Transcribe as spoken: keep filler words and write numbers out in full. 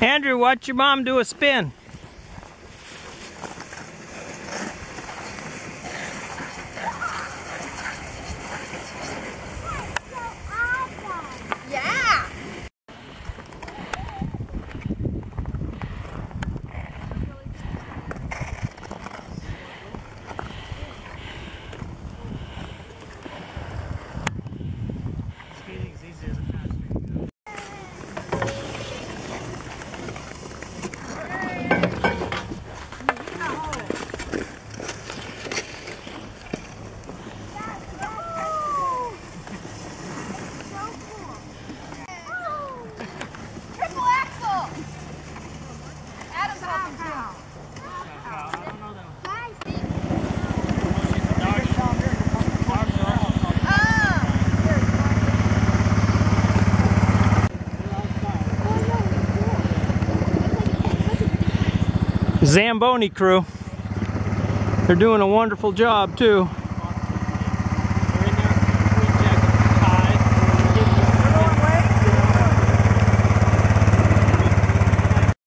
Andrew, watch your mom do a spin. Yeah. Skating's easier than fast. Triple axel. Adam's helping too. I don't know that one. Zamboni crew. They're doing a wonderful job too.